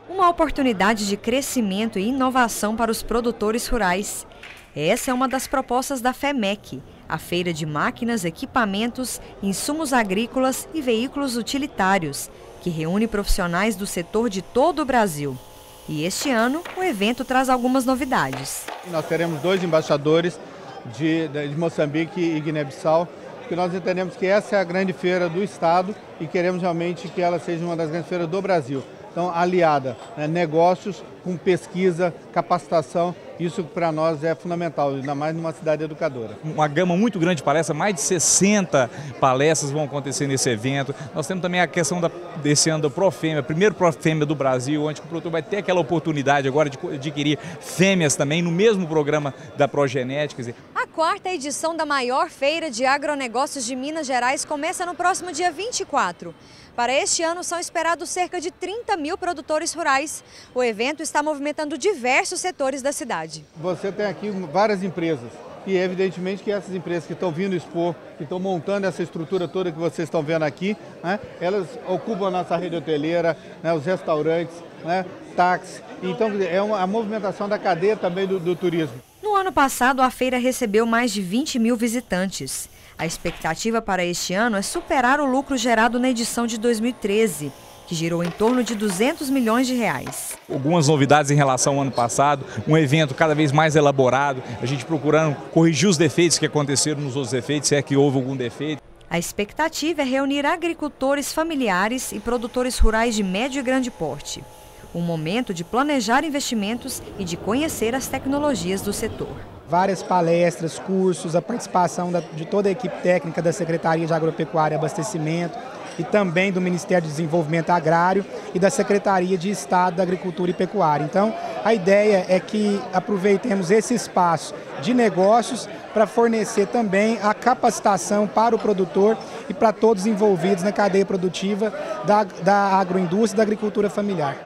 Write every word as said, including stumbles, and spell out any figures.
Uma oportunidade de crescimento e inovação para os produtores rurais. Essa é uma das propostas da FEMEC, a feira de máquinas, equipamentos, insumos agrícolas e veículos utilitários, que reúne profissionais do setor de todo o Brasil. E este ano, o evento traz algumas novidades. Nós teremos dois embaixadores de, de Moçambique e Guiné-Bissau, porque nós entendemos que essa é a grande feira do estado e queremos realmente que ela seja uma das grandes feiras do Brasil. Então, aliada, né, negócios com pesquisa, capacitação, isso para nós é fundamental, ainda mais numa cidade educadora. Uma gama muito grande de palestras, mais de sessenta palestras vão acontecer nesse evento. Nós temos também a questão da, desse ano do Profêmea, primeiro Profêmea do Brasil, onde o produtor vai ter aquela oportunidade agora de adquirir fêmeas também no mesmo programa da Progenética. A quarta edição da maior feira de agronegócios de Minas Gerais começa no próximo dia vinte e quatro. Para este ano, são esperados cerca de trinta mil produtores rurais. O evento está movimentando diversos setores da cidade. Você tem aqui várias empresas e evidentemente que essas empresas que estão vindo expor, que estão montando essa estrutura toda que vocês estão vendo aqui, né, elas ocupam a nossa rede hoteleira, né, os restaurantes, né, táxi. Então é uma, a movimentação da cadeia também do, do turismo. No ano passado, a feira recebeu mais de vinte mil visitantes. A expectativa para este ano é superar o lucro gerado na edição de dois mil e treze, que girou em torno de duzentos milhões de reais. Algumas novidades em relação ao ano passado, um evento cada vez mais elaborado, a gente procurando corrigir os defeitos que aconteceram nos outros defeitos, se é que houve algum defeito. A expectativa é reunir agricultores familiares e produtores rurais de médio e grande porte. Um momento de planejar investimentos e de conhecer as tecnologias do setor. Várias palestras, cursos, a participação da, de toda a equipe técnica da Secretaria de Agropecuária e Abastecimento e também do Ministério de Desenvolvimento Agrário e da Secretaria de Estado da Agricultura e Pecuária. Então, a ideia é que aproveitemos esse espaço de negócios para fornecer também a capacitação para o produtor e para todos envolvidos na cadeia produtiva da, da agroindústria e da agricultura familiar.